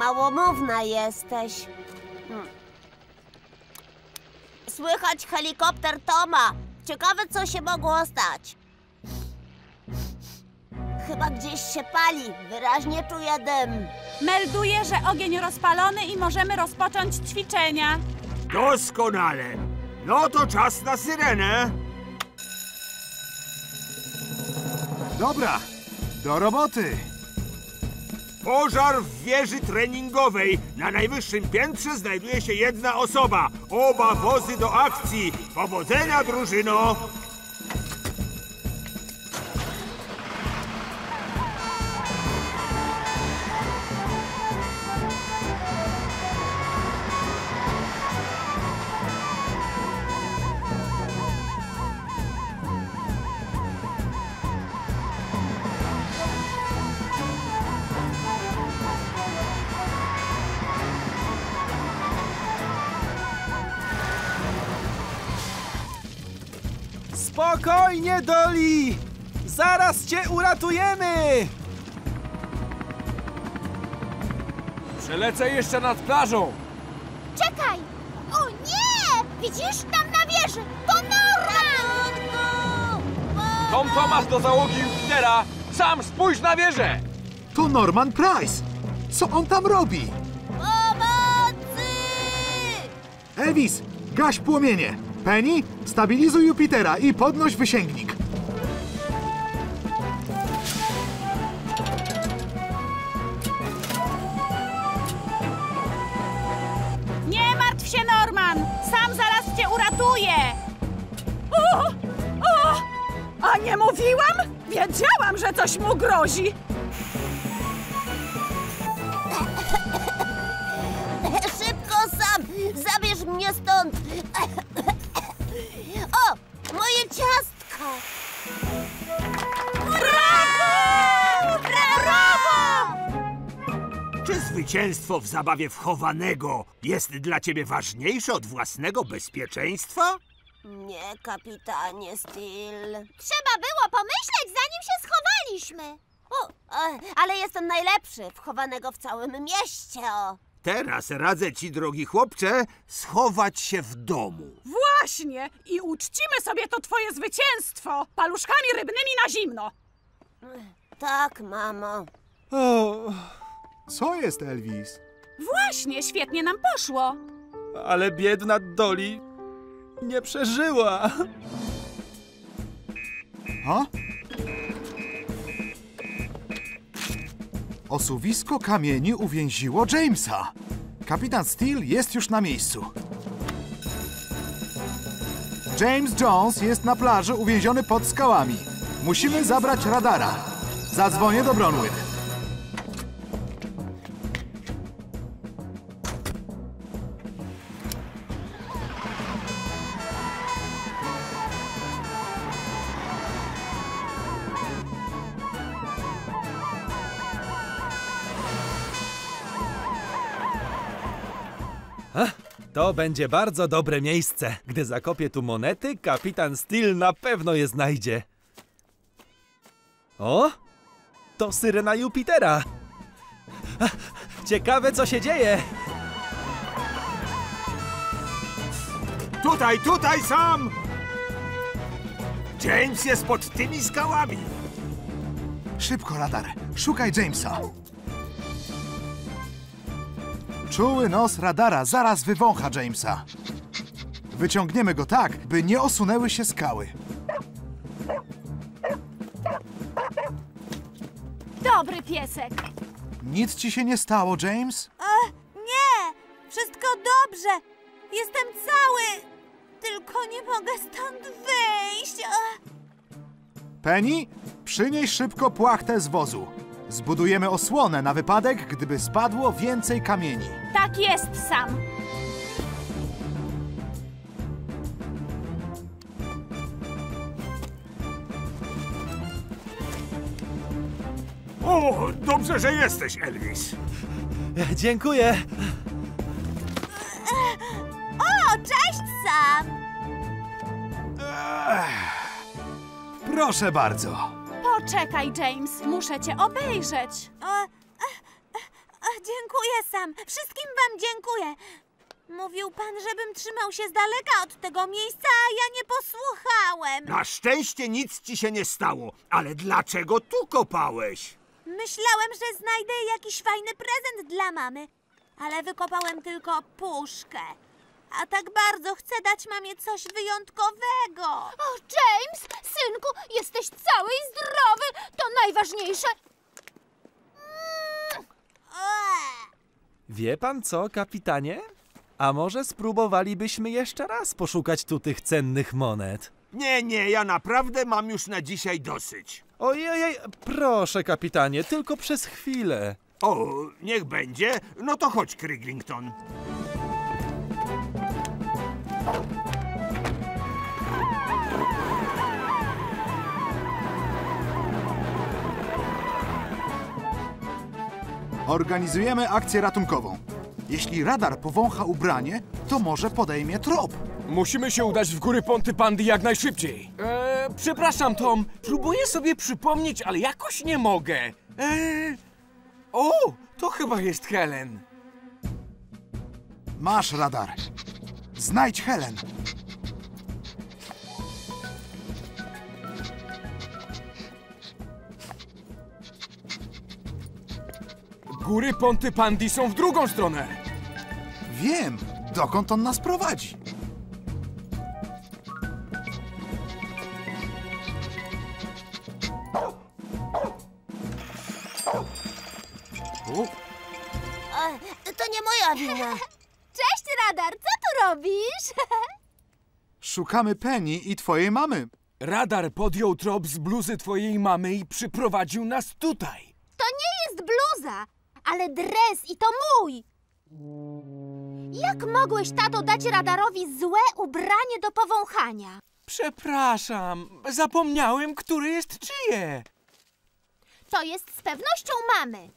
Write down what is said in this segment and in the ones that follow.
małomówna jesteś. Słychać helikopter Toma. Ciekawe, co się mogło stać. Chyba gdzieś się pali. Wyraźnie czuję dym. Melduję, że ogień rozpalony i możemy rozpocząć ćwiczenia. Doskonale. No to czas na syrenę. Dobra, do roboty. Pożar w wieży treningowej. Na najwyższym piętrze znajduje się jedna osoba. Oba wozy do akcji. Powodzenia, drużyno! Spokojnie, Dolly! Zaraz cię uratujemy! Przelecę jeszcze nad plażą. Czekaj! O nie! Widzisz? Tam na wieży! To Norman! Tom Thomas do załogi Jupitera! Sam spójrz na wieżę! To Norman Price. Co on tam robi? Pomocy! Elvis, gaś płomienie. Penny, stabilizuj Jupitera i podnoś wysięgnik. Nie martw się, Norman! Sam zaraz cię uratuję! A nie mówiłam? Wiedziałam, że coś mu grozi! Szybko sam! Zabierz mnie stąd! O! Moje ciastko! Brawo! Brawo! Czy zwycięstwo w zabawie w chowanego jest dla ciebie ważniejsze od własnego bezpieczeństwa? Nie, kapitanie Steele. Trzeba było pomyśleć, zanim się schowaliśmy. Ale jestem najlepszy w chowanego w całym mieście. Teraz radzę ci, drogi chłopcze, schować się w domu. Właśnie! I uczcimy sobie to twoje zwycięstwo paluszkami rybnymi na zimno! Tak, mamo. O, co jest, Elvis? Właśnie, świetnie nam poszło! Ale biedna Dolly nie przeżyła. Ha? Osuwisko kamieni uwięziło Jamesa. Kapitan Steele jest już na miejscu. James Jones jest na plaży uwięziony pod skałami. Musimy zabrać radara. Zadzwonię do Bronwyn. To będzie bardzo dobre miejsce. Gdy zakopię tu monety, kapitan Steele na pewno je znajdzie. O! To syrena Jupitera. Ciekawe, co się dzieje. Tutaj, Sam! James jest pod tymi skałami. Szybko, radar. Szukaj Jamesa. Czuły nos radara zaraz wywącha Jamesa. Wyciągniemy go tak, by nie osunęły się skały. Dobry piesek! Nic ci się nie stało, James? Nie! Wszystko dobrze! Jestem cały! Tylko nie mogę stąd wyjść! Penny, przynieś szybko płachtę z wozu. Zbudujemy osłonę na wypadek, gdyby spadło więcej kamieni. Tak jest, Sam! O, dobrze, że jesteś, Elvis. Dziękuję. O, cześć, Sam! Proszę bardzo. Poczekaj, James, muszę cię obejrzeć. Dziękuję, Sam. Wszystkim wam dziękuję. Mówił pan, żebym trzymał się z daleka od tego miejsca, a ja nie posłuchałem. Na szczęście nic ci się nie stało, ale dlaczego tu kopałeś? Myślałem, że znajdę jakiś fajny prezent dla mamy, ale wykopałem tylko puszkę. A tak bardzo chcę dać mamie coś wyjątkowego. O, James, synku, jesteś cały i zdrowy. To najważniejsze. Wie pan co, kapitanie? A może spróbowalibyśmy jeszcze raz poszukać tu tych cennych monet? Nie, ja naprawdę mam już na dzisiaj dosyć. Ojej, proszę, kapitanie, tylko przez chwilę. O, niech będzie. No to chodź, Kriglington. Organizujemy akcję ratunkową. Jeśli radar powącha ubranie, to może podejmie trop. Musimy się udać w góry Pontypandy jak najszybciej. Przepraszam, Tom. Próbuję sobie przypomnieć, ale jakoś nie mogę. O, to chyba jest Helen. Masz radar. Znajdź Helen. Góry Pontypandy są w drugą stronę. Wiem, dokąd on nas prowadzi. To nie moja wina. Cześć, Radar, co tu robisz? Szukamy Penny i twojej mamy. Radar podjął trop z bluzy twojej mamy i przyprowadził nas tutaj. To nie jest bluza, ale dres i to mój. Jak mogłeś, tato, dać Radarowi złe ubranie do powąchania? Przepraszam, zapomniałem, które jest czyje. To jest z pewnością mamy.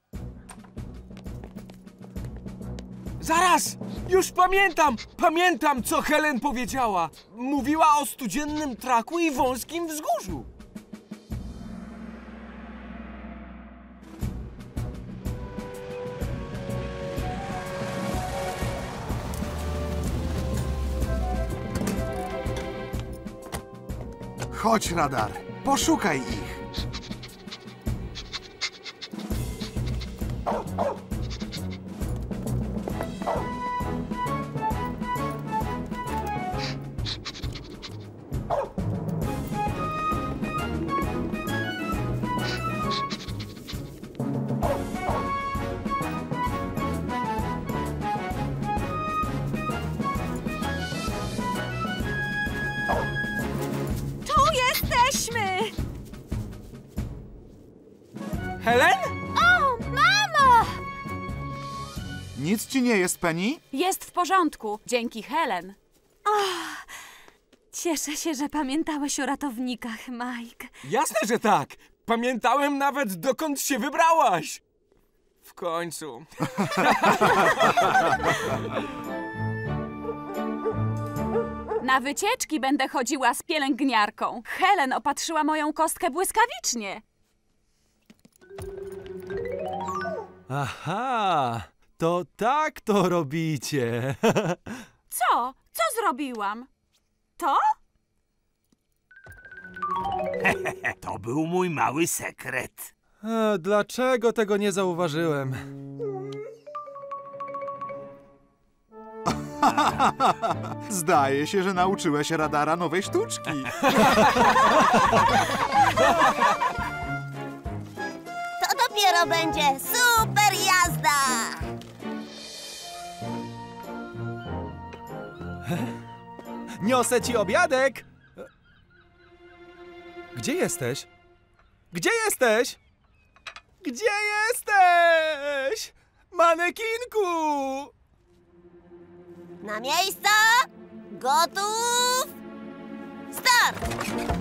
Zaraz! Już pamiętam! Pamiętam, co Helen powiedziała. Mówiła o studziennym traku i wąskim wzgórzu. Chodź, radar. Poszukaj ich. Helen? O, mamo! Nic ci nie jest, Penny? Jest w porządku, dzięki Helen. Cieszę się, że pamiętałeś o ratownikach, Mike. Jasne, że tak. Pamiętałem nawet, dokąd się wybrałaś. W końcu. Na wycieczki będę chodziła z pielęgniarką. Helen opatrzyła moją kostkę błyskawicznie. Aha, to tak to robicie. Co? Co zrobiłam? To? To był mój mały sekret. Dlaczego tego nie zauważyłem? Zdaje się, że nauczyłeś radara nowej sztuczki. To dopiero będzie super jazda! Niosę ci obiadek! Gdzie jesteś? Gdzie jesteś? Gdzie jesteś? Manekinku! Na miejsca! Gotów! Start!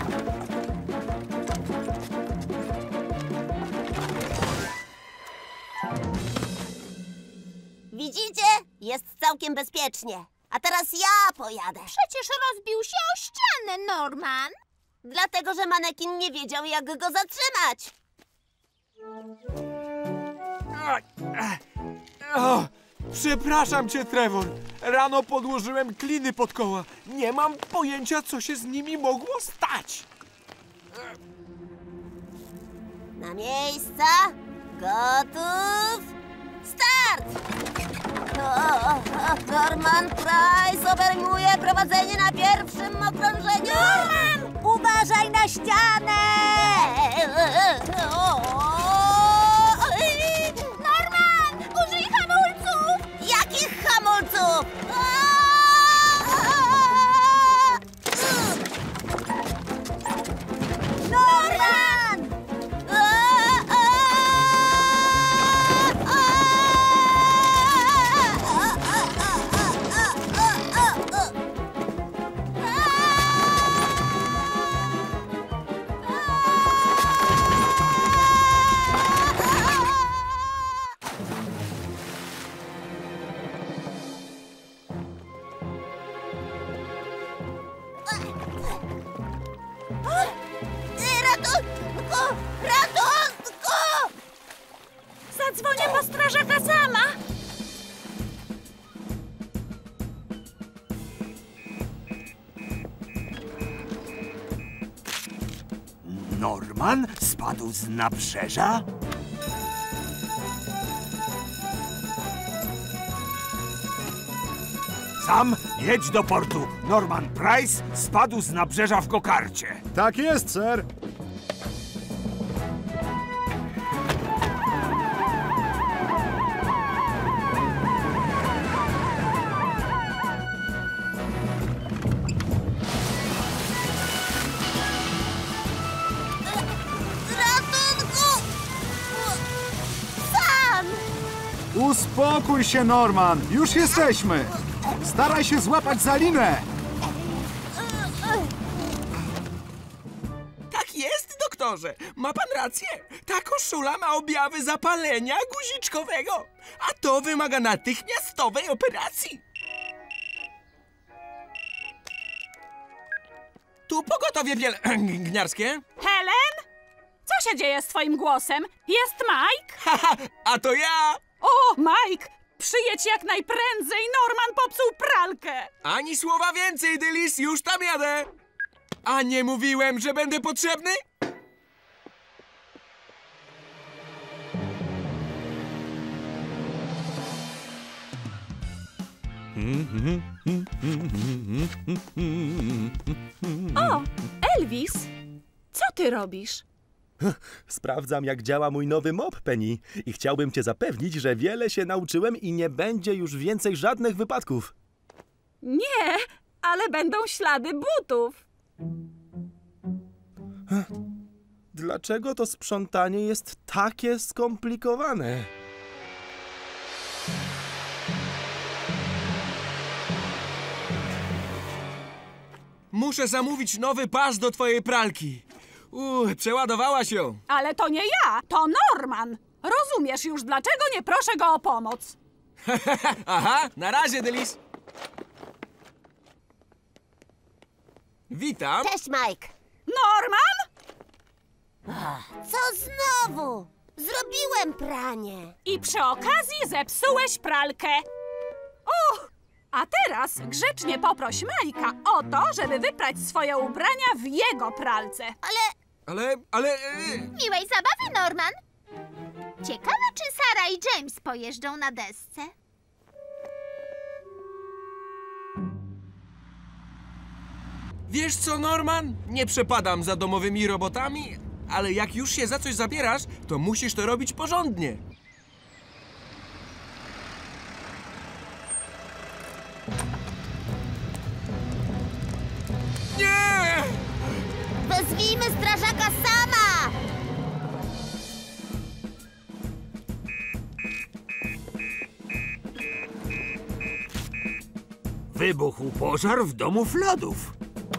Widzicie? Jest całkiem bezpiecznie. A teraz ja pojadę. Przecież rozbił się o ścianę, Norman. Dlatego, że manekin nie wiedział, jak go zatrzymać. Przepraszam cię, Trevor. Rano podłożyłem kliny pod koła. Nie mam pojęcia, co się z nimi mogło stać. Na miejsca, gotów, start! Norman Price obejmuje prowadzenie na pierwszym okrążeniu. Norman! Uważaj na ścianę! Norman! Użyj hamulców! Jakich hamulców? Norman! Ratunku! Ratunku! Zadzwonię po strażaka sama. Norman spadł z nabrzeża? Sam jedź do portu. Norman Price spadł z nabrzeża w kokarcie. Tak jest, ser. Ratunku! Sam! Uspokój się, Norman. Już jesteśmy. Staraj się złapać za linę. Tak jest, doktorze. Ma pan rację. Ta koszula ma objawy zapalenia guziczkowego, a to wymaga natychmiastowej operacji. Tu pogotowie pielęgniarskie. Helen? Co się dzieje z twoim głosem? Jest Mike? Haha, a to ja! O, Mike! Przyjedź jak najprędzej, Norman popsuł pralkę! Ani słowa więcej, Dylis, już tam jadę! A nie mówiłem, że będę potrzebny? O, Elvis! Co ty robisz? Sprawdzam, jak działa mój nowy mop, Penny. I chciałbym cię zapewnić, że wiele się nauczyłem i nie będzie już więcej żadnych wypadków. Nie, ale będą ślady butów. Dlaczego to sprzątanie jest takie skomplikowane? Muszę zamówić nowy pas do twojej pralki. Przeładowała się. Ale to nie ja, to Norman. Rozumiesz już, dlaczego nie proszę go o pomoc. Aha, na razie, Dylis. Witam. Cześć, Mike. Norman? Co znowu? Zrobiłem pranie. I przy okazji zepsułeś pralkę. A teraz grzecznie poproś Majka o to, żeby wyprać swoje ubrania w jego pralce. Ale... Miłej zabawy, Norman. Ciekawe, czy Sara i James pojeżdżą na desce. Wiesz co, Norman? Nie przepadam za domowymi robotami, ale jak już się za coś zabierasz, to musisz to robić porządnie. Nie! Wezwijmy strażaka sama! Wybuchł pożar w domu Fladów.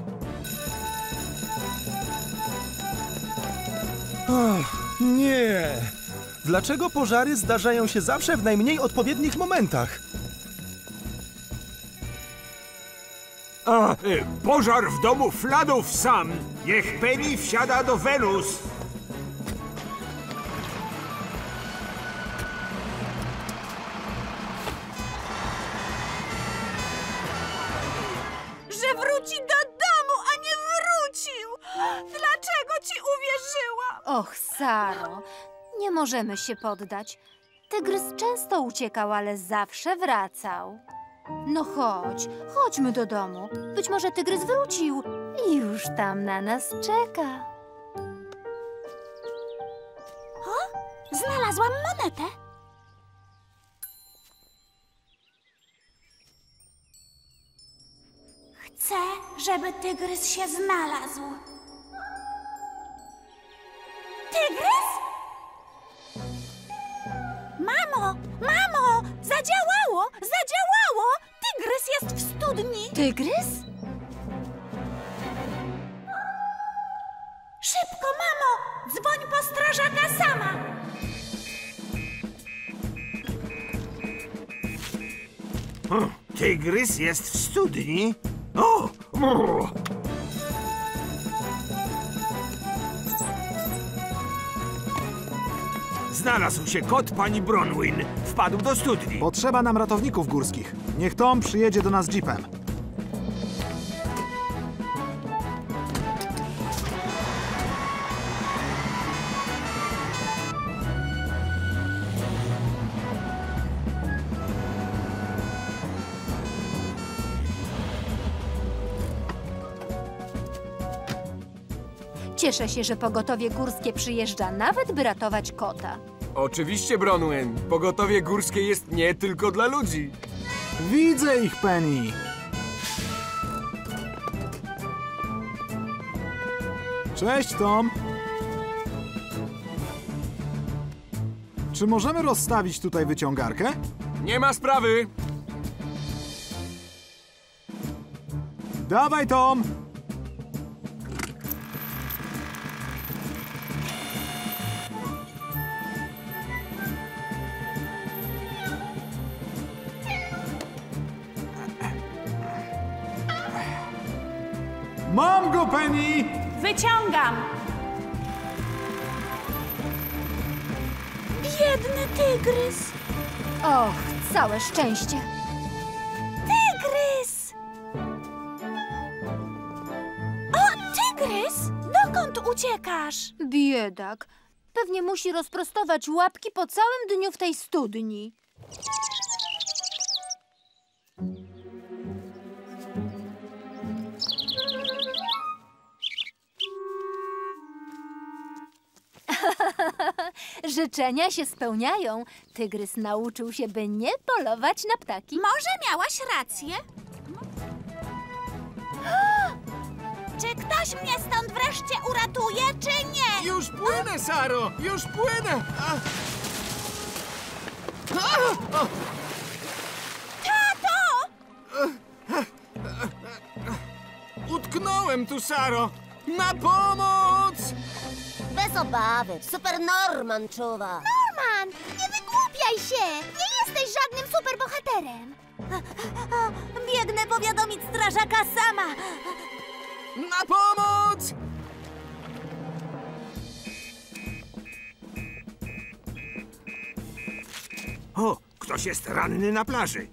Nie! Dlaczego pożary zdarzają się zawsze w najmniej odpowiednich momentach? Pożar w domu Fladów sam. Niech Penny wsiada do Wenus. wierzyłam. Och, Saro, nie możemy się poddać. Tygrys często uciekał, ale zawsze wracał. No chodźmy do domu. Być może tygrys wrócił i już tam na nas czeka. Znalazłam monetę. Chcę, żeby tygrys się znalazł. Tygrys? Mamo, zadziałało! Tygrys jest w studni. Tygrys? Szybko, mamo! Dzwoń po strażaka sama! Tygrys jest w studni? O! Brr. Znalazł się kot pani Bronwyn. Wpadł do studni. Potrzeba nam ratowników górskich. Niech Tom przyjedzie do nas jeepem. Cieszę się, że pogotowie górskie przyjeżdża nawet, by ratować kota. Oczywiście, Bronwyn. Pogotowie górskie jest nie tylko dla ludzi. Widzę ich, Penny. Cześć, Tom. Czy możemy rozstawić tutaj wyciągarkę? Nie ma sprawy. Dawaj, Tom. Mam go, Penny! Wyciągam. Biedny tygrys. Och, całe szczęście. Tygrys! O, tygrys! Dokąd uciekasz? Biedak. Pewnie musi rozprostować łapki po całym dniu w tej studni. Życzenia się spełniają. Tygrys nauczył się, by nie polować na ptaki. Może miałaś rację? Czy ktoś mnie stąd wreszcie uratuje, czy nie? Już płynę, Saro! Już płynę! Tato! Utknąłem tu, Saro! Na pomoc! Bez obawy, Super Norman czuwa. Norman, nie wygłupiaj się! Nie jesteś żadnym superbohaterem. Biegnę powiadomić strażaka sama. Na pomoc! O, ktoś jest ranny na plaży.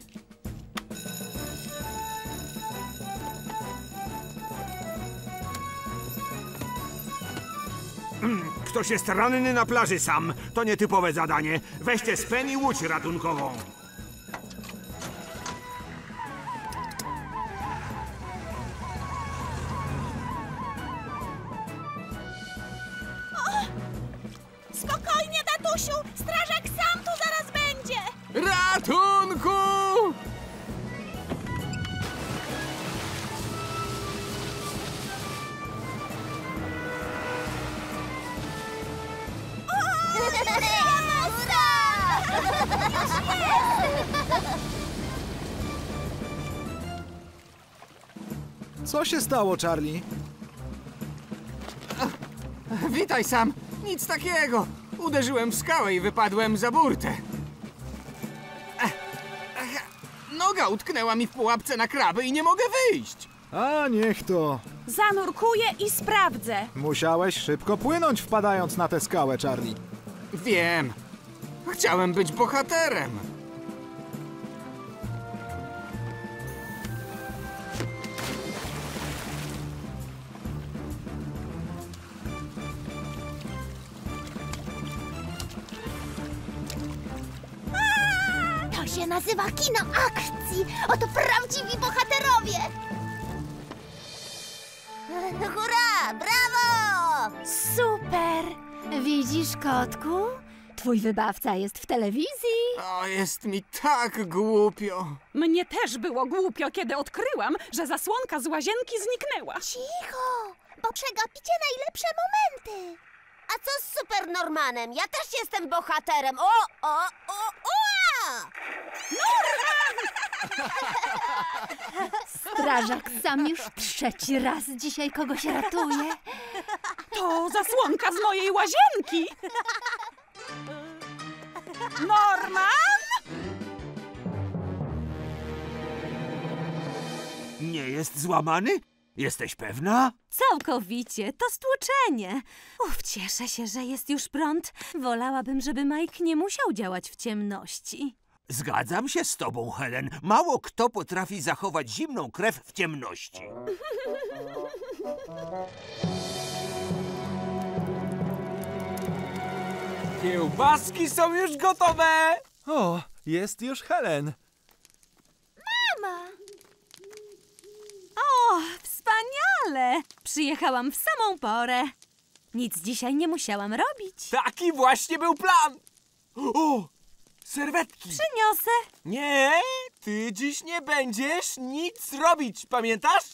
Ktoś jest ranny na plaży sam. To nietypowe zadanie. Weźcie z Penny łódź ratunkową. Spokojnie, tatusiu! Strażak sam tu zaraz będzie! Ratunku! Co się stało, Charlie? Witaj, Sam. Nic takiego. Uderzyłem w skałę i wypadłem za burtę. Noga utknęła mi w pułapce na kraby i nie mogę wyjść. A niech to. Zanurkuję i sprawdzę. Musiałeś szybko płynąć, wpadając na tę skałę, Charlie. Wiem. Chciałem być bohaterem. nazywa kino akcji. Oto prawdziwi bohaterowie. Hurra! Brawo! Super! Widzisz, kotku? Twój wybawca jest w telewizji. O, jest mi tak głupio. Mnie też było głupio, kiedy odkryłam, że zasłonka z łazienki zniknęła. Cicho, bo przegapicie najlepsze momenty. A co z Super Normanem? Ja też jestem bohaterem. O! Strażak sam już 3. raz dzisiaj kogoś ratuje. To zasłonka z mojej łazienki. Norman? Nie jest złamany? Jesteś pewna? Całkowicie, to stłuczenie. Cieszę się, że jest już prąd. Wolałabym, żeby Mike nie musiał działać w ciemności. Zgadzam się z tobą, Helen. Mało kto potrafi zachować zimną krew w ciemności. Kiełbaski są już gotowe! O, jest już Helen. O, wspaniale! Przyjechałam w samą porę. Nic dzisiaj nie musiałam robić. Taki właśnie był plan! O! Serwetki! Przyniosę. Nie, ty dziś nie będziesz nic robić, pamiętasz?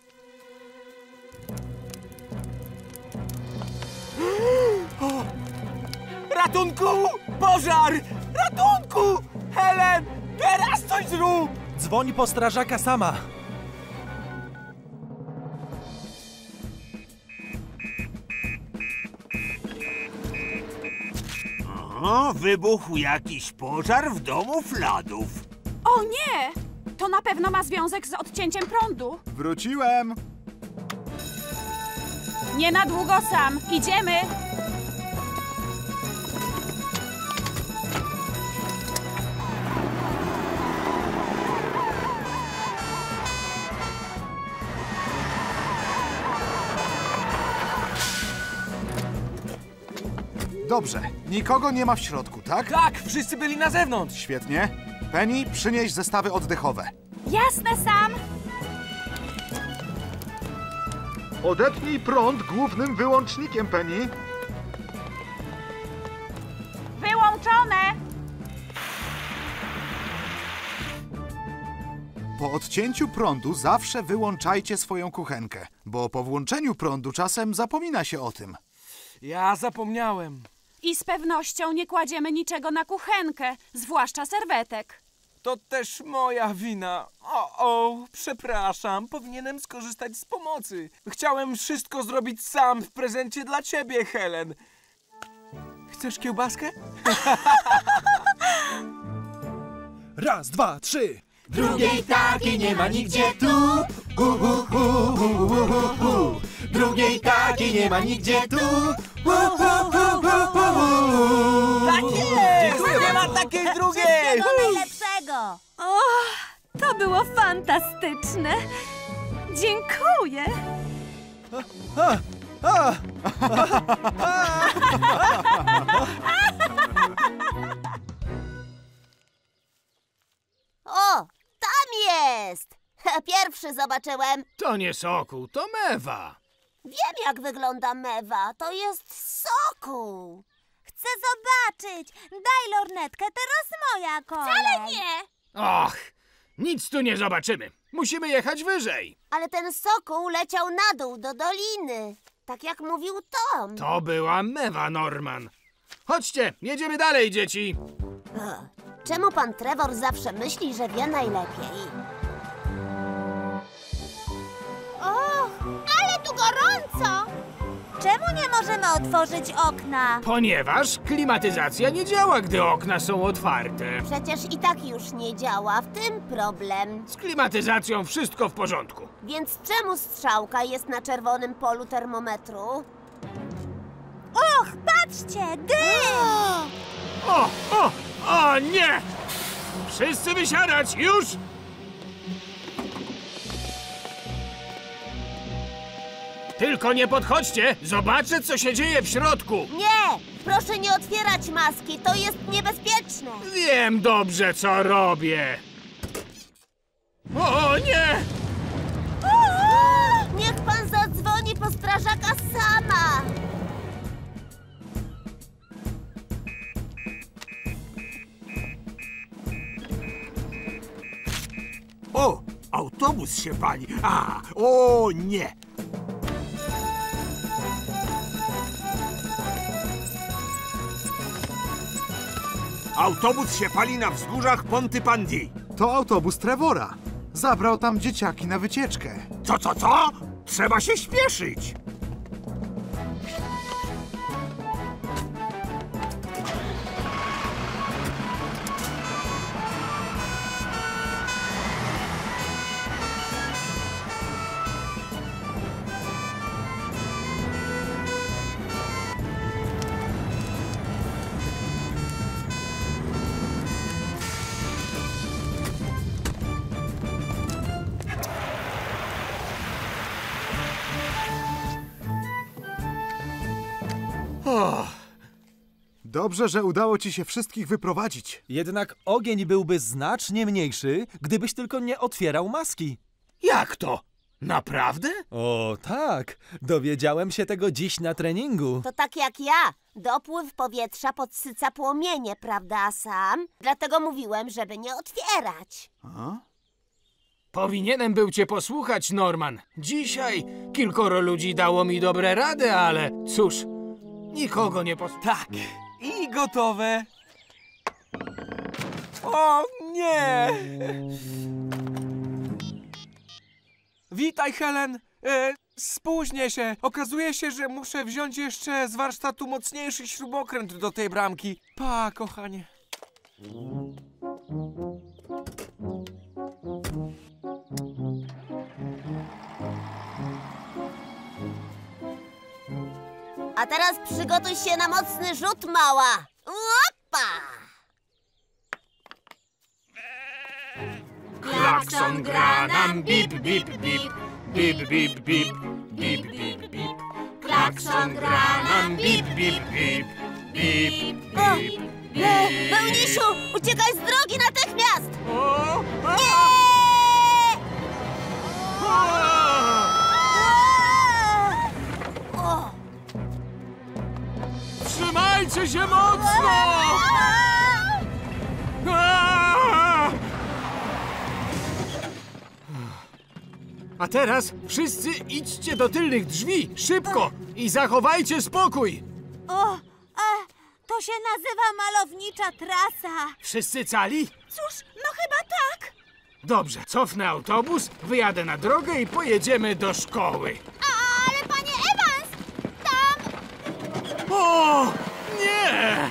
O! Ratunku! Pożar! Ratunku! Helen, teraz coś zrób! Dzwoń po strażaka sama. O, wybuchł jakiś pożar w domu Fladów. O nie! To na pewno ma związek z odcięciem prądu. Wróciłem. Nie na długo sam. Idziemy. Dobrze, nikogo nie ma w środku, tak? Tak, wszyscy byli na zewnątrz. Świetnie. Penny, przynieś zestawy oddechowe. Jasne, Sam. Odetnij prąd głównym wyłącznikiem, Penny. Wyłączone. Po odcięciu prądu zawsze wyłączajcie swoją kuchenkę, bo po włączeniu prądu czasem zapomina się o tym. Ja zapomniałem. I z pewnością nie kładziemy niczego na kuchenkę, zwłaszcza serwetek. To też moja wina. O, przepraszam, powinienem skorzystać z pomocy. Chciałem wszystko zrobić sam w prezencie dla ciebie, Helen. Chcesz kiełbaskę? Raz, dwa, trzy. Drugiej takiej nie ma nigdzie tu. Drugiej takiej nie ma nigdzie tu. Tak jest! Nie ma takiej drugiej! Najlepszego! O, to było fantastyczne. Dziękuję. O, tam jest! Pierwszy zobaczyłem. To nie sokół, to mewa. Wiem, jak wygląda mewa. To jest sokół. Chcę zobaczyć. Daj lornetkę, teraz moja kolej. Wcale nie. Och, nic tu nie zobaczymy. Musimy jechać wyżej. Ale ten sokół leciał na dół, do doliny. Tak jak mówił Tom. To była mewa, Norman. Chodźcie, jedziemy dalej, dzieci. Czemu pan Trevor zawsze myśli, że wie najlepiej? Och, ale tu gorąco! Czemu nie możemy otworzyć okna? Ponieważ klimatyzacja nie działa, gdy okna są otwarte. Przecież i tak już nie działa, w tym problem. Z klimatyzacją wszystko w porządku. Więc czemu strzałka jest na czerwonym polu termometru? Och, patrzcie, dym! O nie! Wszyscy wysiadać, już! Tylko nie podchodźcie! Zobaczę, co się dzieje w środku! Nie! Proszę nie otwierać maski, to jest niebezpieczne. Wiem dobrze, co robię! O nie! Niech pan zadzwoni po strażaka sama. O, autobus się pali. O nie! Autobus się pali na wzgórzach Pontypandi. To autobus Trevora. Zabrał tam dzieciaki na wycieczkę. Co? Trzeba się śpieszyć. Dobrze, że udało ci się wszystkich wyprowadzić. Jednak ogień byłby znacznie mniejszy, gdybyś tylko nie otwierał maski. Jak to? Naprawdę? O, tak. Dowiedziałem się tego dziś na treningu. To tak jak ja. Dopływ powietrza podsyca płomienie, prawda, Sam? Dlatego mówiłem, żeby nie otwierać. Powinienem był cię posłuchać, Norman. Dzisiaj kilkoro ludzi dało mi dobre rady, ale cóż, nikogo nie Tak, i gotowe. O nie! Witaj, Helen. Spóźnię się. Okazuje się, że muszę wziąć jeszcze z warsztatu mocniejszy śrubokręt do tej bramki. Pa, kochanie. A teraz przygotuj się na mocny rzut, mała. Opa! Klakson gra nam bip, bip, bip. Bip, bip, bip. Bip, bip, bip. Klakson gra nam bip, bip, bip. Bip, bip, bip. Pełnisiu, uciekaj z drogi natychmiast! Nie! Trzymajcie się mocno! A teraz wszyscy idźcie do tylnych drzwi, szybko! I zachowajcie spokój! To się nazywa malownicza trasa. Wszyscy cali? Cóż, no chyba tak. Dobrze, cofnę autobus, wyjadę na drogę i pojedziemy do szkoły. Ale panie Evans, tam... O! Nie!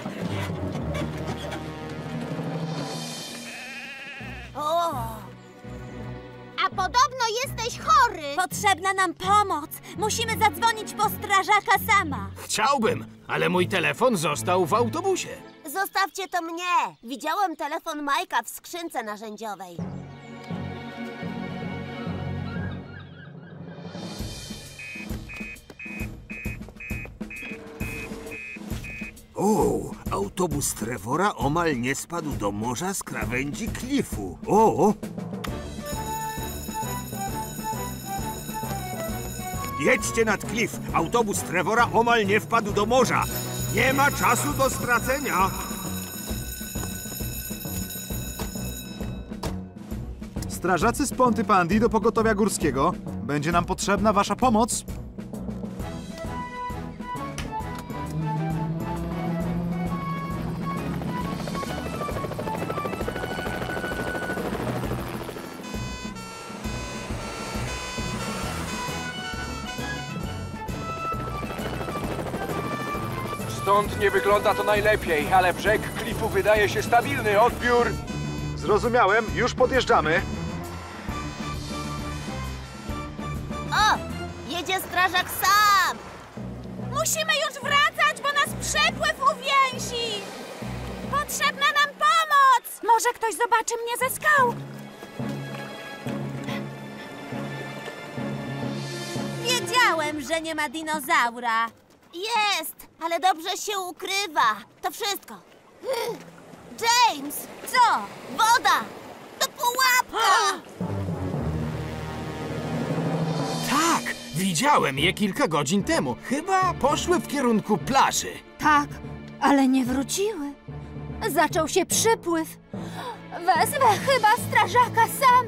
A podobno jesteś chory. Potrzebna nam pomoc. Musimy zadzwonić po strażaka sama. Chciałbym, ale mój telefon został w autobusie. Zostawcie to mnie. Widziałem telefon Majka w skrzynce narzędziowej. O, autobus Trevora omal nie spadł do morza z krawędzi klifu. O! Jedźcie nad klif. Autobus Trevora omal nie wpadł do morza. Nie ma czasu do stracenia. Strażacy z Pontypandi do pogotowia górskiego. Będzie nam potrzebna wasza pomoc. Stąd nie wygląda to najlepiej, ale brzeg klifu wydaje się stabilny. Odbiór! Zrozumiałem, już podjeżdżamy. O, jedzie strażak sam. Musimy już wracać, bo nas przepływ uwięzi. Potrzebna nam pomoc. Może ktoś zobaczy mnie ze skał. Wiedziałem, że nie ma dinozaura. Jest, ale dobrze się ukrywa. To wszystko. James! Co? Woda! To pułapka! Tak, widziałem je kilka godzin temu. Chyba poszły w kierunku plaży. Tak, ale nie wróciły. Zaczął się przypływ. Wezmę chyba strażaka sama.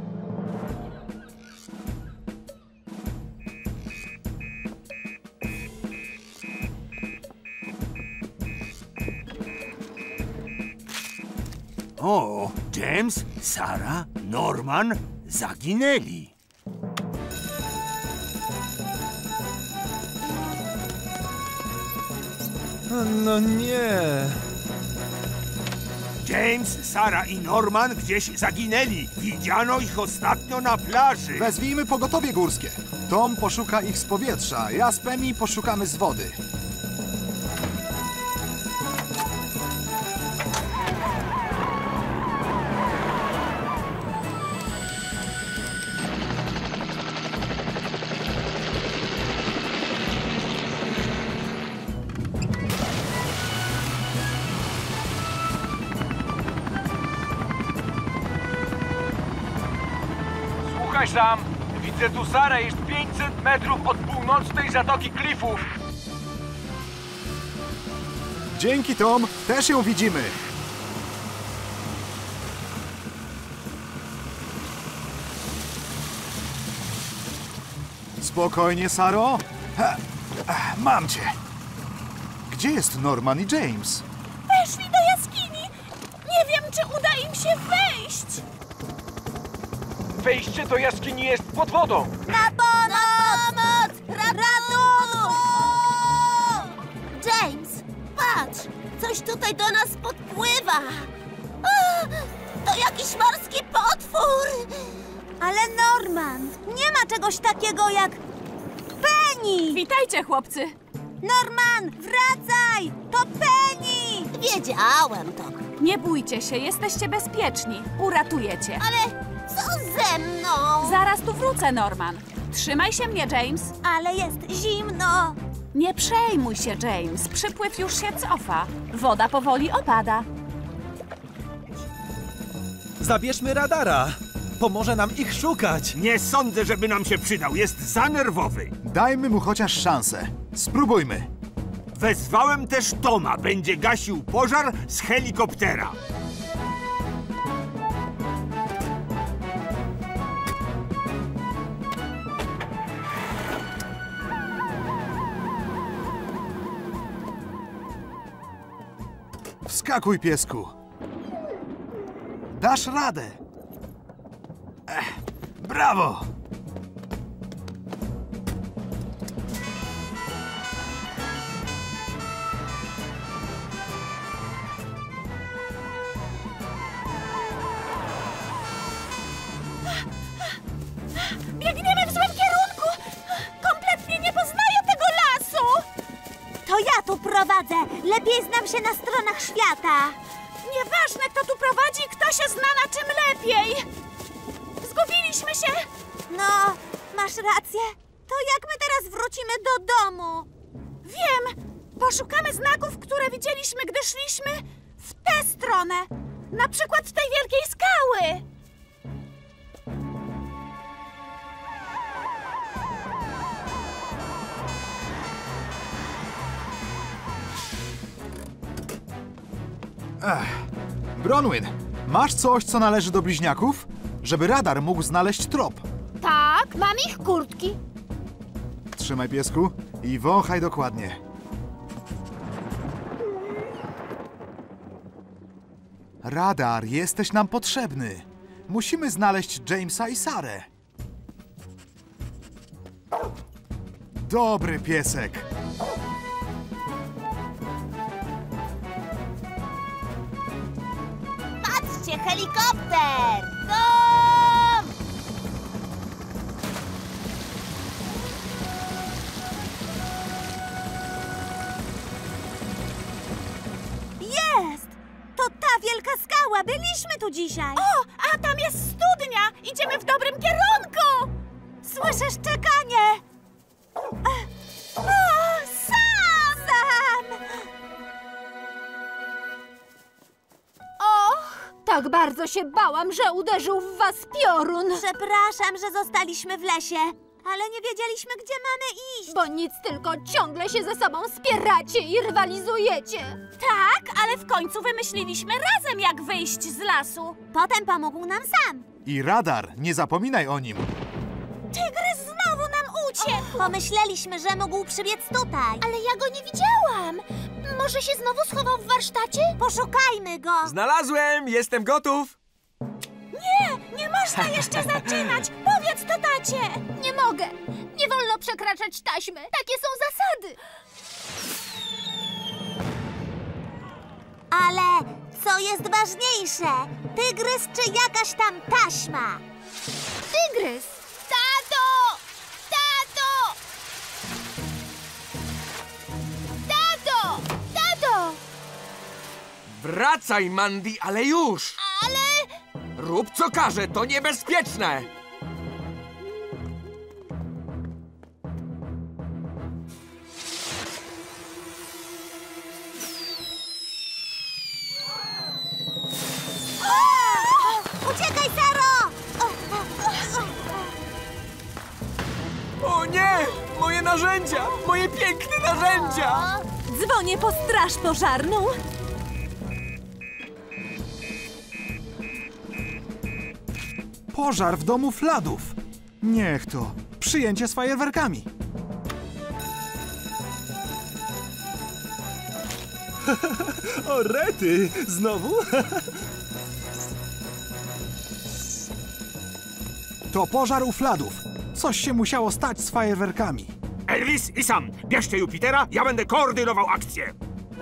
O, James, Sarah, Norman zaginęli. No nie. James, Sarah i Norman gdzieś zaginęli. Widziano ich ostatnio na plaży. Wezwijmy pogotowie górskie. Tom poszuka ich z powietrza, ja z Penny poszukamy z wody. Słuchaj sam, widzę tu Sarę jest 500 metrów od północnej zatoki klifów. Dzięki, Tom, też ją widzimy. Spokojnie, Saro. Mam cię. Gdzie jest Norman i James? Weszli do jaskini. Nie wiem, czy uda im się wejść. Wejście do jaskini jest pod wodą. Na pomoc! Ratunku! James, patrz! Coś tutaj do nas podpływa. To jakiś morski potwór. Ale Norman, nie ma czegoś takiego jak Penny! Witajcie, chłopcy. Norman, wracaj! To Penny! Wiedziałem to. Nie bójcie się, jesteście bezpieczni. Uratujecie. Ale co ze mną? Zaraz tu wrócę, Norman. Trzymaj się mnie, James. Ale jest zimno. Nie przejmuj się, James. Przypływ już się cofa. Woda powoli opada. Zabierzmy radara. Pomoże nam ich szukać. Nie sądzę, żeby nam się przydał. Jest za nerwowy. Dajmy mu chociaż szansę. Spróbujmy. Wezwałem też Toma. Będzie gasił pożar z helikoptera. Wskakuj, piesku. Dasz radę. Brawo! Biegniemy w złym kierunku. Kompletnie nie poznaję tego lasu. To ja tu prowadzę. Lepiej znam się na stronach świata. Nieważne, kto tu prowadzi, kto się zna na czym lepiej. Zgubiliśmy się. No, masz rację. To jak my teraz wrócimy do domu? Wiem. Poszukamy znaków, które widzieliśmy, gdy szliśmy w tę stronę. Na przykład w tej wielkiej skały. Bronwyn, masz coś, co należy do bliźniaków? Żeby radar mógł znaleźć trop. Tak, mam ich kurtki. Trzymaj, piesku, i wąchaj dokładnie. Radar, jesteś nam potrzebny. Musimy znaleźć Jamesa i Sarę. Dobry piesek. Patrzcie, helikopter! Tom! Jest! To ta wielka skała. Byliśmy tu dzisiaj. O, a tam jest studnia. Idziemy w dobrym kierunku. Słyszysz czekanie? Tak bardzo się bałam, że uderzył w was piorun. Przepraszam, że zostaliśmy w lesie, ale nie wiedzieliśmy, gdzie mamy iść. Bo nic, tylko ciągle się ze sobą spieracie i rywalizujecie. Tak, ale w końcu wymyśliliśmy razem, jak wyjść z lasu. Potem pomógł nam sam. I radar, nie zapominaj o nim. Tygrys znowu nam uciekł. Pomyśleliśmy, że mógł przybiec tutaj. Ale ja go nie widziałam. Może się znowu schował w warsztacie? Poszukajmy go. Znalazłem! Jestem gotów! Nie można jeszcze zaczynać. Powiedz to tacie. Nie mogę. Nie wolno przekraczać taśmy. Takie są zasady. Ale co jest ważniejsze? Tygrys czy jakaś tam taśma? Tygrys! Tato! Tato! Tato! Tato! Wracaj, Mandy, ale już! Ale... Rób co każe, to niebezpieczne! Uciekaj, Saro! O nie! Moje narzędzia! Moje piękne narzędzia! Dzwonię po straż pożarną. Pożar w domu Fladów. Niech to. Przyjęcie z fajerwerkami. O rety! Znowu? To pożar u Fladów. Coś się musiało stać z fajerwerkami. Elvis i Sam, bierzcie Jupitera, ja będę koordynował akcję.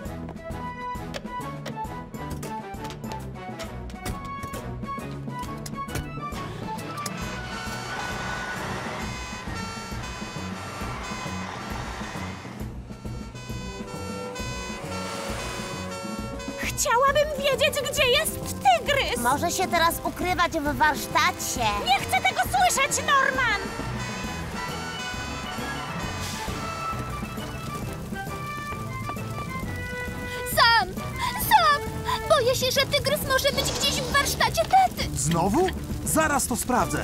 Chciałabym wiedzieć, gdzie jest tygrys. Może się teraz ukrywać w warsztacie. Nie chcę tego słyszeć, Norman. Sam! Sam! Boję się, że tygrys może być gdzieś w warsztacie taty. Znowu? Zaraz to sprawdzę.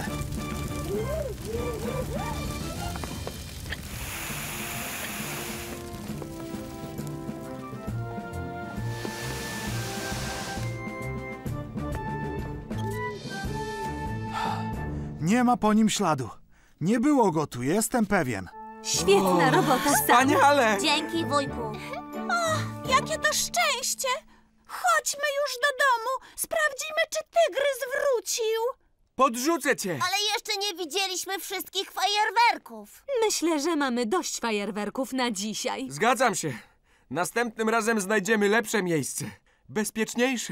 Nie ma po nim śladu. Nie było go tu, jestem pewien. Świetna robota, Sam. Wspaniale! Dzięki, wujku. Jakie to szczęście. Chodźmy już do domu. Sprawdzimy, czy tygrys wrócił. Podrzucę cię! Ale jeszcze nie widzieliśmy wszystkich fajerwerków. Myślę, że mamy dość fajerwerków na dzisiaj. Zgadzam się. Następnym razem znajdziemy lepsze miejsce. Bezpieczniejsze.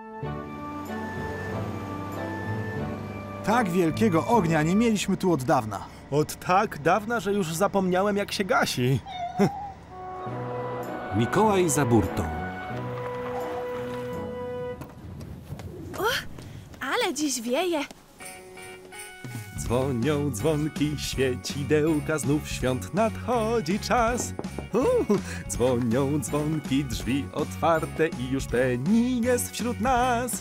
Tak wielkiego ognia nie mieliśmy tu od dawna. Od tak dawna, że już zapomniałem, jak się gasi. Mikołaj za burtą. Ale dziś wieje. Dzwonią dzwonki, świecidełka, znów świąt nadchodzi czas. Dzwonią dzwonki, drzwi otwarte i już Penny jest wśród nas.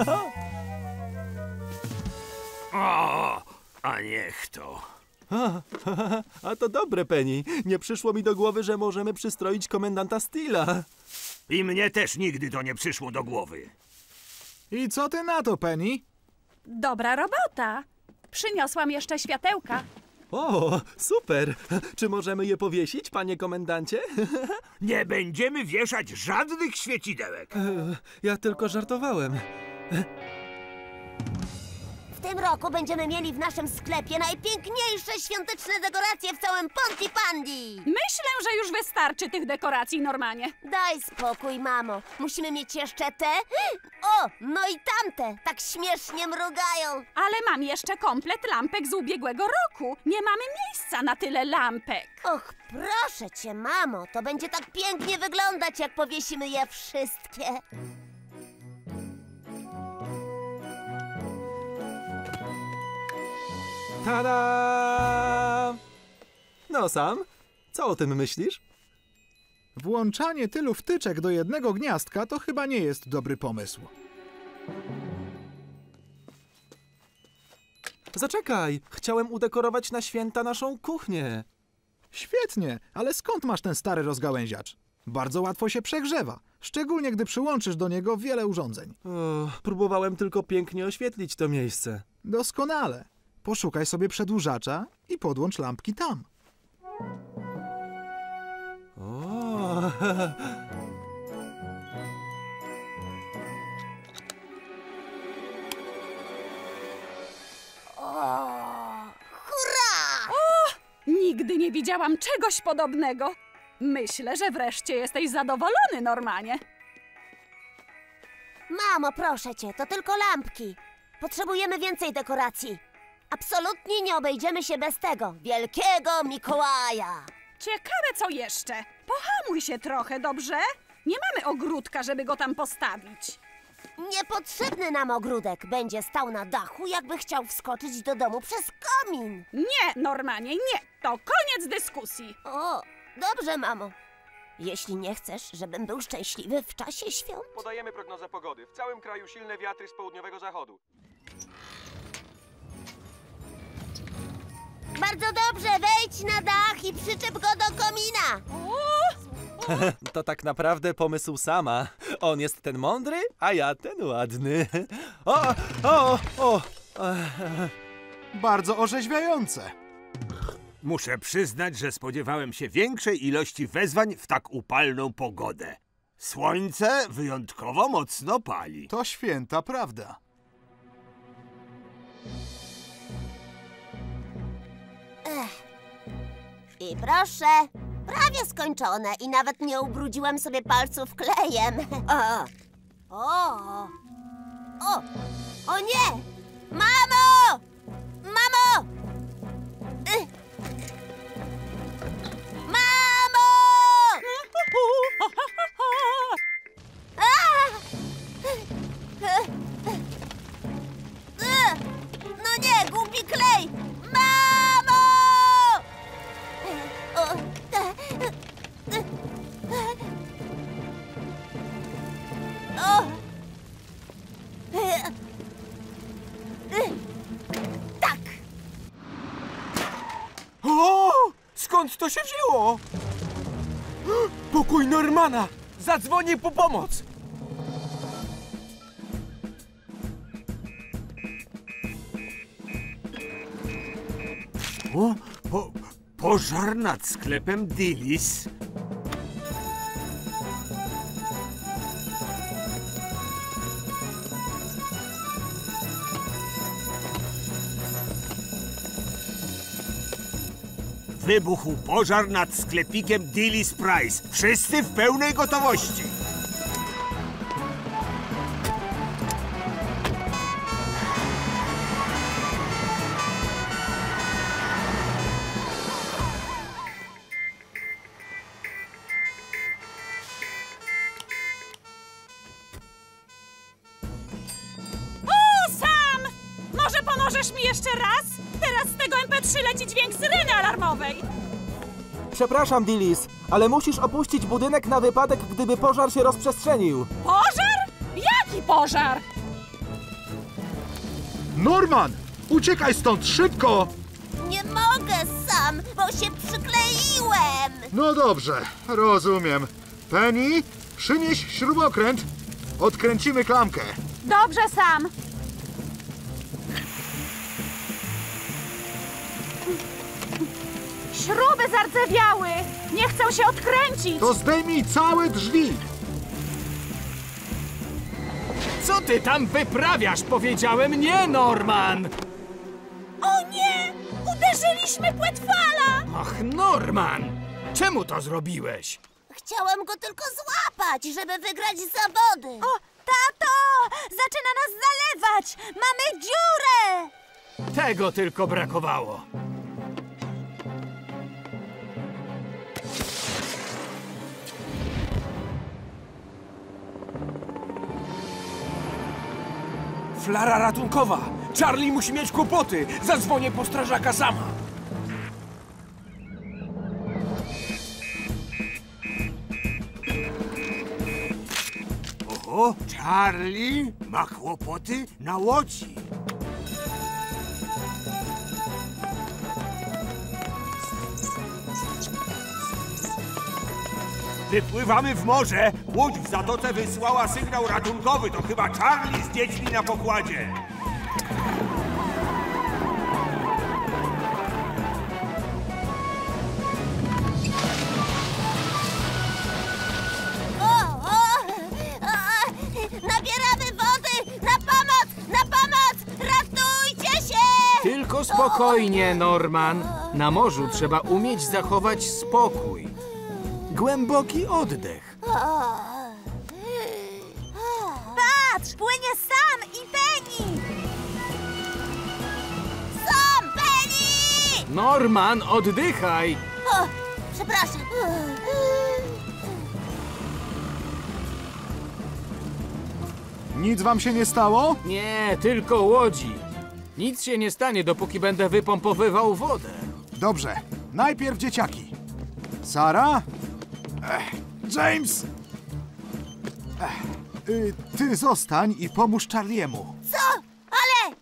O, a niech to. A to dobre, Penny. Nie przyszło mi do głowy, że możemy przystroić komendanta Steela. I mnie też nigdy to nie przyszło do głowy. I co ty na to, Penny? Dobra robota. Przyniosłam jeszcze światełka. O, super! Czy możemy je powiesić, panie komendancie? Nie będziemy wieszać żadnych świecidełek. Ja tylko żartowałem. W tym roku będziemy mieli w naszym sklepie najpiękniejsze świąteczne dekoracje w całym Pontypandy. Myślę, że już wystarczy tych dekoracji, Normanie. Daj spokój, mamo. Musimy mieć jeszcze te... O, no i tamte. Tak śmiesznie mrugają. Ale mam jeszcze komplet lampek z ubiegłego roku. Nie mamy miejsca na tyle lampek. Och, proszę cię, mamo. To będzie tak pięknie wyglądać, jak powiesimy je wszystkie. Tada! No, Sam, co o tym myślisz? Włączanie tylu wtyczek do jednego gniazdka to chyba nie jest dobry pomysł. zaczekaj. Chciałem udekorować na święta naszą kuchnię. Świetnie, ale skąd masz ten stary rozgałęziacz? Bardzo łatwo się przegrzewa, szczególnie gdy przyłączysz do niego wiele urządzeń. Próbowałem tylko pięknie oświetlić to miejsce. Doskonale. Poszukaj sobie przedłużacza i podłącz lampki tam. O, Hurra! Nigdy nie widziałam czegoś podobnego. Myślę, że wreszcie jesteś zadowolony, Normanie. Mamo, proszę cię, to tylko lampki. Potrzebujemy więcej dekoracji. Absolutnie nie obejdziemy się bez tego wielkiego Mikołaja. Ciekawe, co jeszcze. Pohamuj się trochę, dobrze? Nie mamy ogródka, żeby go tam postawić. Niepotrzebny nam ogródek. Będzie stał na dachu, jakby chciał wskoczyć do domu przez komin. Nie, Normanie, nie. To koniec dyskusji. O, dobrze, mamo. Jeśli nie chcesz, żebym był szczęśliwy w czasie świąt. Podajemy prognozę pogody. W całym kraju silne wiatry z południowego zachodu. Bardzo dobrze, wejdź na dach i przyczep go do komina. to tak naprawdę pomysł sama. On jest ten mądry, a ja ten ładny. O! Bardzo orzeźwiające. Muszę przyznać, że spodziewałem się większej ilości wezwań w tak upalną pogodę. Słońce wyjątkowo mocno pali. To święta prawda. I proszę, prawie skończone i nawet nie ubrudziłem sobie palców klejem. O nie! Mamo! Mamo! Mamo! No nie, głupi klej! Mamo! Tak! O! Skąd to się wzięło? Pokój Normana! Zadzwonię po pomoc! Pożar nad sklepem Dillis. Wybuchł pożar nad sklepikiem Dillis Price. Wszyscy w pełnej gotowości. Sam! Może pomożesz mi jeszcze raz? Teraz z tego MP3 leci dźwięk syreny alarmowej. Przepraszam, Dillis, ale musisz opuścić budynek na wypadek, gdyby pożar się rozprzestrzenił. Pożar? Jaki pożar? Norman! Uciekaj stąd, szybko! Nie mogę sam, bo się przykleiłem. No dobrze, rozumiem. Penny, przynieś śrubokręt. Odkręcimy klamkę. Dobrze, Sam. Śruby zardzewiały. Nie chcą się odkręcić. To zdejmij całe drzwi. Co ty tam wyprawiasz? Powiedziałem nie, Norman! O nie! Uderzyliśmy płetwala! Ach, Norman! Czemu to zrobiłeś? Chciałem go tylko złapać, żeby wygrać zawody. O, tato! Zaczyna nas zalewać! Mamy dziurę! Tego tylko brakowało. Flara ratunkowa! Charlie musi mieć kłopoty! Zadzwonię po strażaka sama! Oho, Charlie ma kłopoty na łodzi. Wypływamy w morze. Łódź w zatoce wysłała sygnał ratunkowy. To chyba Charlie z dziećmi na pokładzie. Nabieramy wody! Na pomoc! Na pomoc! Ratujcie się! Tylko spokojnie, Norman. Na morzu trzeba umieć zachować spokój. Głęboki oddech. Patrz! Płynie Sam i Penny! Sam! Penny! Norman, oddychaj! O, przepraszam. Nic wam się nie stało? Nie, tylko łodzi. Nic się nie stanie, dopóki będę wypompowywał wodę. Dobrze, najpierw dzieciaki. Sara? James! Ty zostań i pomóż Charliemu. Co? Ale...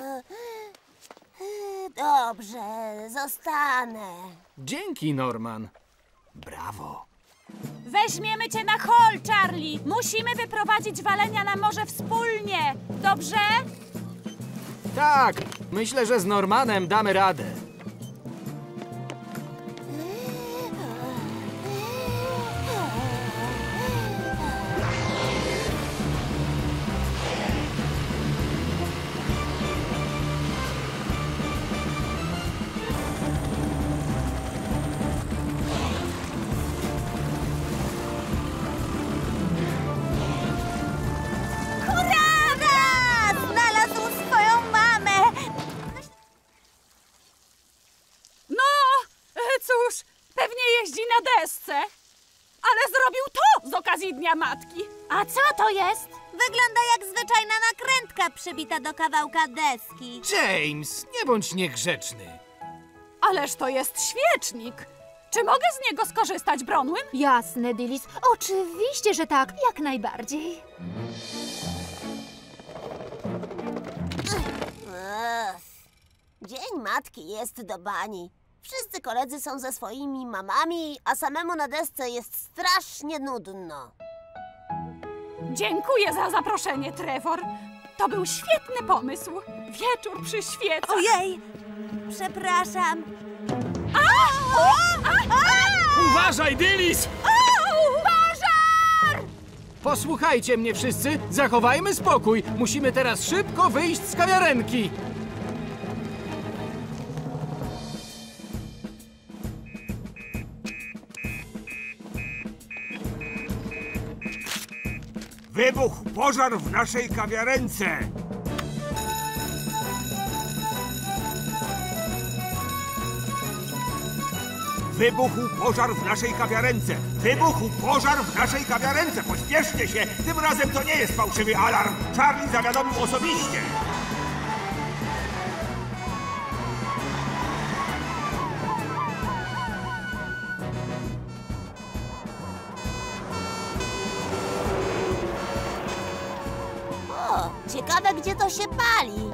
Dobrze, zostanę. Dzięki, Norman. Brawo. Weźmiemy cię na hol, Charlie. Musimy wyprowadzić walenia na morze wspólnie. Dobrze? Tak, myślę, że z Normanem damy radę. Z okazji Dnia Matki. A co to jest? Wygląda jak zwyczajna nakrętka przybita do kawałka deski. James, nie bądź niegrzeczny. Ależ to jest świecznik. Czy mogę z niego skorzystać, Bronwyn? Jasne, Dillis. Oczywiście, że tak. Jak najbardziej. Dzień Matki jest do bani. Wszyscy koledzy są ze swoimi mamami, a samemu na desce jest strasznie nudno. Dziękuję za zaproszenie, Trevor. To był świetny pomysł. Wieczór przy świecach. Ojej! Przepraszam. Uważaj, Dillis! Pożar! Posłuchajcie mnie wszyscy, zachowajmy spokój. Musimy teraz szybko wyjść z kawiarenki. Wybuchł pożar w naszej kawiarence. Wybuchł pożar w naszej kawiarence. Wybuchł pożar w naszej kawiarence. Pośpieszcie się. Tym razem to nie jest fałszywy alarm. Charlie zawiadomił osobiście. Ciekawe, gdzie to się pali.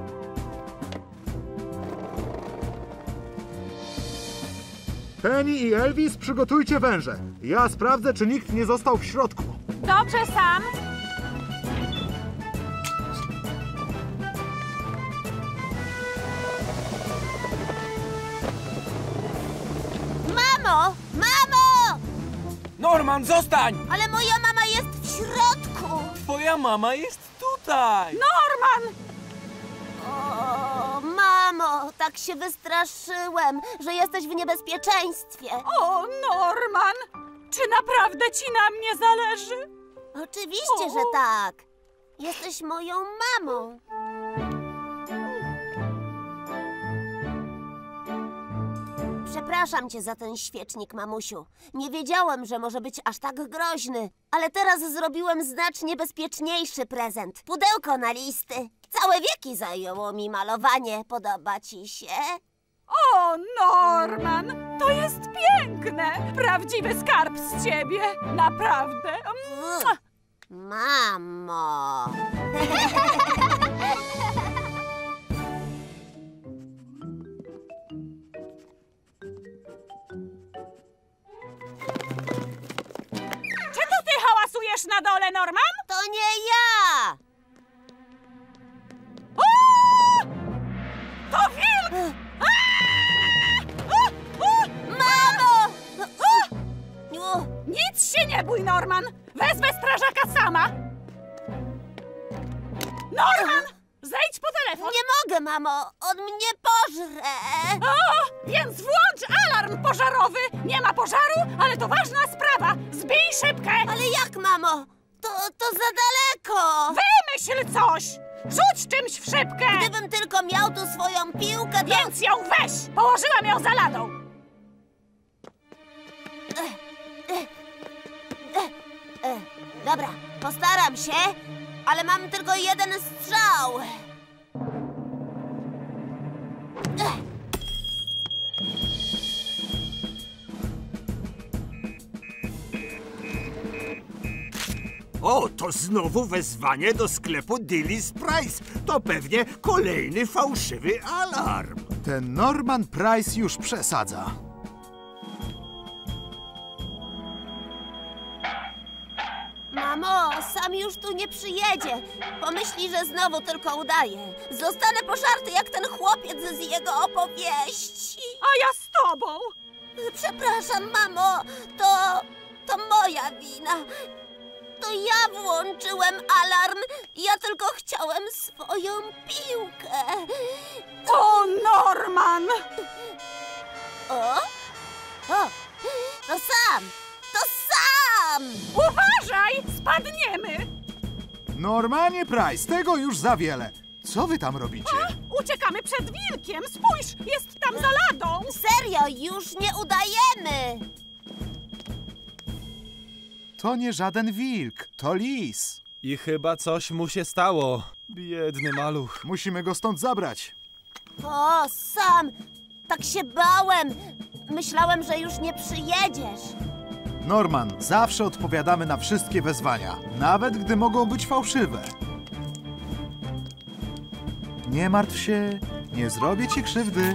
Penny i Elvis, przygotujcie węże. Ja sprawdzę, czy nikt nie został w środku. Dobrze, Sam. Mamo! Mamo! Norman, zostań! Ale moja mama jest w środku. Twoja mama jest tutaj. Norman! O, mamo, tak się wystraszyłem, że jesteś w niebezpieczeństwie. O, Norman! Czy naprawdę ci na mnie zależy? Oczywiście, że tak. Jesteś moją mamą. Przepraszam cię za ten świecznik, mamusiu. Nie wiedziałem, że może być aż tak groźny. Ale teraz zrobiłem znacznie bezpieczniejszy prezent. Pudełko na listy. Całe wieki zajęło mi malowanie. Podoba ci się? O, Norman! To jest piękne! Prawdziwy skarb z ciebie! Naprawdę! Mua! Mamo! ale Norman? To nie ja! O! To wilk! Mamo! Nic się nie bój, Norman! Wezwę strażaka sama! Norman! Zejdź po telefon! Nie mogę, mamo! On mnie pożre! O! Więc włącz alarm pożarowy! Nie ma pożaru, ale to ważna sprawa! Zbij szybkę! Ale jak, mamo? To za daleko! Wymyśl coś! Rzuć czymś w szybkę! Gdybym tylko miał tu swoją piłkę, to... Więc ją weź! Położyłam ją za ladą! Dobra, postaram się, ale mam tylko jeden strzał. O, to znowu wezwanie do sklepu Dilly's Price. To pewnie kolejny fałszywy alarm. Ten Norman Price już przesadza. Mamo, sam już tu nie przyjedzie. Pomyśli, że znowu tylko udaje. Zostanę pożarty jak ten chłopiec z jego opowieści. A ja z tobą! Przepraszam, mamo. To moja wina. To ja włączyłem alarm. Ja tylko chciałem swoją piłkę. O, Norman! O, to sam! To sam! Uważaj! Spadniemy! Normanie Price, tego już za wiele. Co wy tam robicie? Uciekamy przed wilkiem! Spójrz! Jest tam za ladą! Serio, już nie udajemy! To nie żaden wilk, to lis. I chyba coś mu się stało. Biedny maluch. Musimy go stąd zabrać. O, sam! Tak się bałem! Myślałem, że już nie przyjedziesz. Norman, zawsze odpowiadamy na wszystkie wezwania, nawet gdy mogą być fałszywe. Nie martw się, nie zrobię ci krzywdy.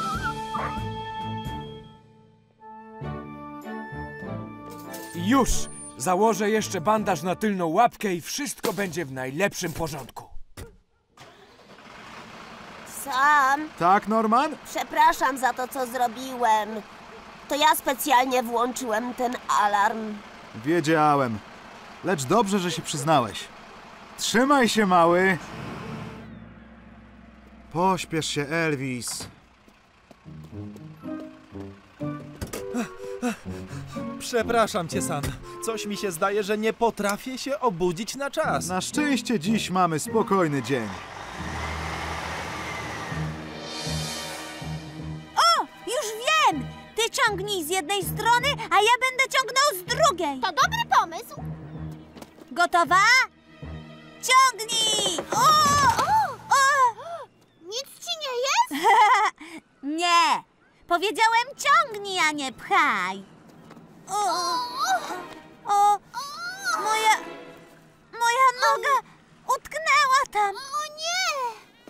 Już! Założę jeszcze bandaż na tylną łapkę i wszystko będzie w najlepszym porządku. Sam, Tak, Norman? przepraszam za to, co zrobiłem. To ja specjalnie włączyłem ten alarm. Wiedziałem. Lecz dobrze, że się przyznałeś. Trzymaj się, mały. Pośpiesz się, Elvis. Przepraszam cię, San. Coś mi się zdaje, że nie potrafię się obudzić na czas. Na szczęście dziś mamy spokojny dzień. O, już wiem! Ty ciągnij z jednej strony, a ja będę ciągnął z drugiej. To dobry pomysł. Gotowa? Ciągnij! Nic ci nie jest? Nie. Powiedziałem ciągnij, a nie pchaj. Moja noga utknęła tam. O nie!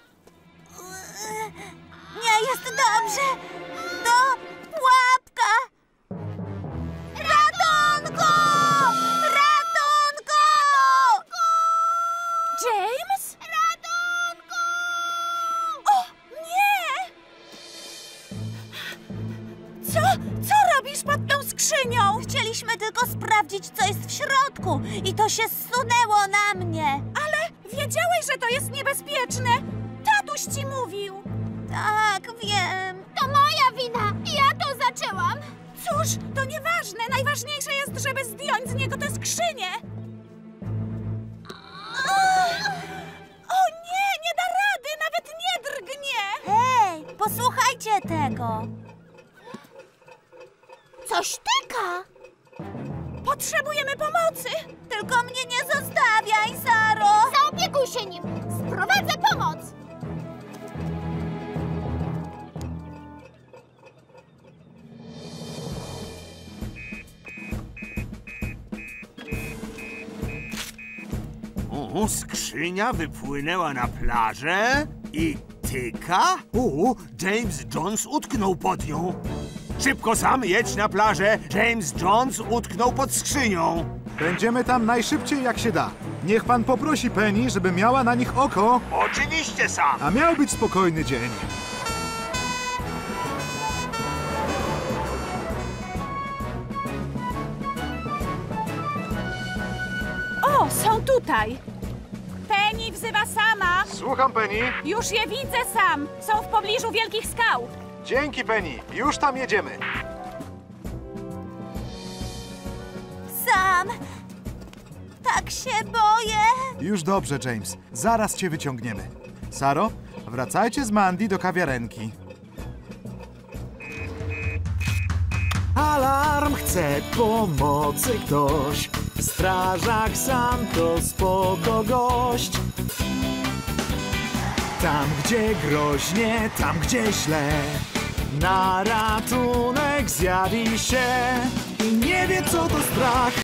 Nie jest dobrze. To pułapka. Ratunku! Ratunku! James? Ratunku! O, nie! Co robisz pod tą skrzynią? Chcieliśmy tylko sprawdzić, co jest w środku i to się zsunęło na mnie. Ale wiedziałeś, że to jest niebezpieczne. Tatuś ci mówił. Tak, wiem. To moja wina. Ja to zaczęłam. Cóż, to nieważne. Najważniejsze jest, żeby zdjąć z niego tę skrzynię. O nie, nie da rady, nawet nie drgnie. Hej, posłuchajcie tego. Coś tyka. Potrzebujemy pomocy. Tylko mnie nie zostawiaj, Saro. Zaopiekuj się nim. Sprowadzę pomoc. O, skrzynia wypłynęła na plażę i tyka? O, James Jones utknął pod nią. Szybko, Sam, jedź na plażę. James Jones utknął pod skrzynią. Będziemy tam najszybciej jak się da. Niech pan poprosi Penny, żeby miała na nich oko. Oczywiście, Sam. A miał być spokojny dzień. O, są tutaj! Penny wzywa Sama! Słucham, Penny. Już je widzę, Sam! Są w pobliżu wielkich skał! Dzięki, Penny. Już tam jedziemy. Sam! Tak się boję! Już dobrze, James. Zaraz cię wyciągniemy. Saro, wracajcie z Mandy do kawiarenki. Alarm, chce pomocy ktoś. Strażak Sam to spoko gość. Tam gdzie groźnie, tam gdzie źle, na ratunek zjawi się i nie wie co to strach.